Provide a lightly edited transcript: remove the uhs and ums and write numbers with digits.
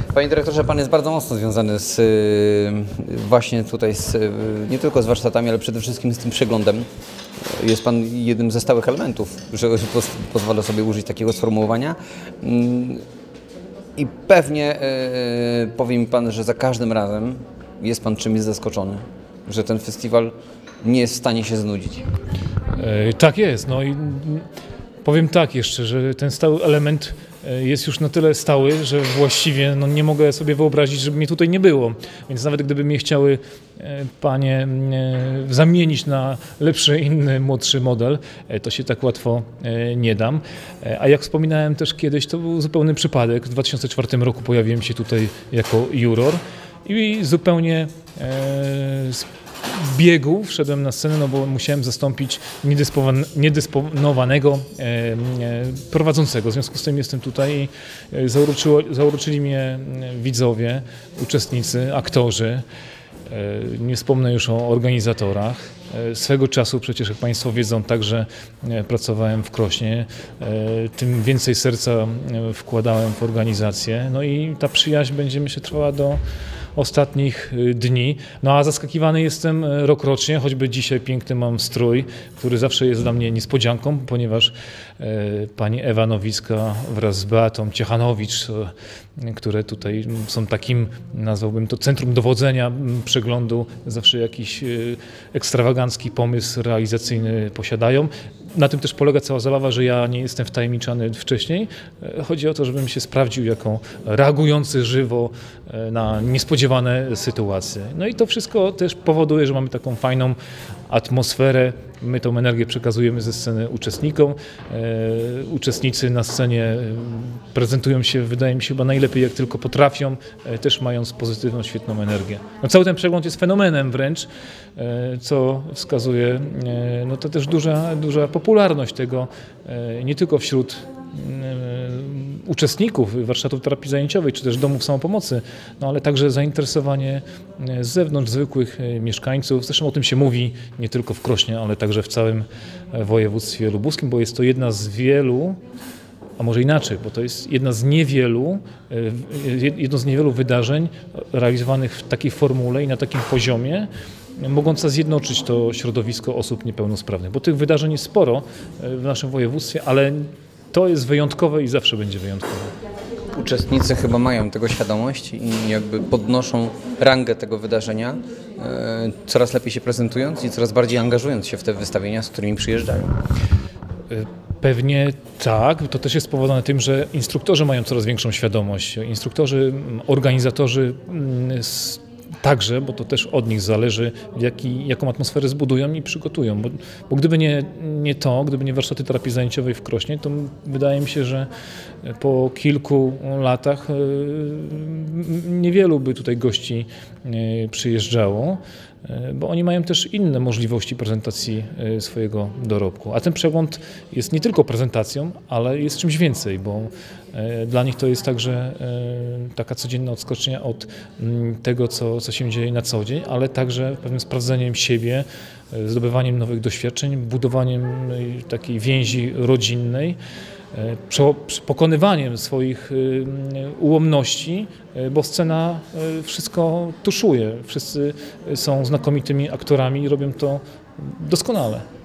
Panie dyrektorze, pan jest bardzo mocno związany z, właśnie tutaj nie tylko z warsztatami, ale przede wszystkim z tym przeglądem. Jest pan jednym ze stałych elementów, że pozwolę sobie użyć takiego sformułowania. I pewnie powie mi pan, że za każdym razem jest pan czymś zaskoczony, że ten festiwal nie jest w stanie się znudzić. Tak jest. No i powiem tak jeszcze, że ten stały element jest już na tyle stały, że właściwie nie mogę sobie wyobrazić, żeby mnie tutaj nie było. Więc nawet gdyby mnie chciały panie zamienić na lepszy, inny, młodszy model, to się tak łatwo nie dam. A jak wspominałem też kiedyś, to był zupełny przypadek. W 2004 roku pojawiłem się tutaj jako juror i zupełnie z biegu wszedłem na scenę, no bo musiałem zastąpić niedysponowanego prowadzącego. W związku z tym jestem tutaj i zauroczyli mnie widzowie, uczestnicy, aktorzy. Nie wspomnę już o organizatorach. Swego czasu przecież, jak państwo wiedzą, także pracowałem w Krośnie. Tym więcej serca wkładałem w organizację. No i ta przyjaźń będzie, myślę, trwała do ostatnich dni. No a zaskakiwany jestem rokrocznie, choćby dzisiaj piękny mam strój, który zawsze jest dla mnie niespodzianką, ponieważ pani Ewa Nowicka wraz z Beatą Ciechanowicz, które tutaj są takim, nazwałbym to, centrum dowodzenia przeglądu, zawsze jakiś ekstrawagancki pomysł realizacyjny posiadają. Na tym też polega cała zabawa, że ja nie jestem wtajemniczany wcześniej. Chodzi o to, żebym się sprawdził jako reagujący żywo na niespodziewane sytuacje. No i to wszystko też powoduje, że mamy taką fajną atmosferę. My tą energię przekazujemy ze sceny uczestnikom. Uczestnicy na scenie prezentują się, wydaje mi się, chyba najlepiej, jak tylko potrafią, też mając pozytywną, świetną energię. No, cały ten przegląd jest fenomenem wręcz, co wskazuje, no to też duża popularność tego, nie tylko wśród uczestników warsztatów terapii zajęciowej, czy też domów samopomocy, no ale także zainteresowanie z zewnątrz, zwykłych mieszkańców. Zresztą o tym się mówi nie tylko w Krośnie, ale także w całym województwie lubuskim, bo jest to jedna z wielu, a może inaczej, bo to jest jedno z niewielu wydarzeń realizowanych w takiej formule i na takim poziomie, mogąca zjednoczyć to środowisko osób niepełnosprawnych, bo tych wydarzeń jest sporo w naszym województwie, ale to jest wyjątkowe i zawsze będzie wyjątkowe. Uczestnicy chyba mają tego świadomość i jakby podnoszą rangę tego wydarzenia, coraz lepiej się prezentując i coraz bardziej angażując się w te wystawienia, z którymi przyjeżdżają. Pewnie tak. To też jest spowodowane tym, że instruktorzy mają coraz większą świadomość. Instruktorzy, organizatorzy także, bo to też od nich zależy, jaką atmosferę zbudują i przygotują. Bo gdyby gdyby nie warsztaty terapii zajęciowej w Krośnie, to wydaje mi się, że po kilku latach niewielu by tutaj gości przyjeżdżało, bo oni mają też inne możliwości prezentacji swojego dorobku. A ten przegląd jest nie tylko prezentacją, ale jest czymś więcej, bo dla nich to jest także taka codzienna odskocznia od tego, co się dzieje na co dzień, ale także pewnym sprawdzeniem siebie, zdobywaniem nowych doświadczeń, budowaniem takiej więzi rodzinnej, pokonywaniem swoich ułomności, bo scena wszystko tuszuje. Wszyscy są znakomitymi aktorami i robią to doskonale.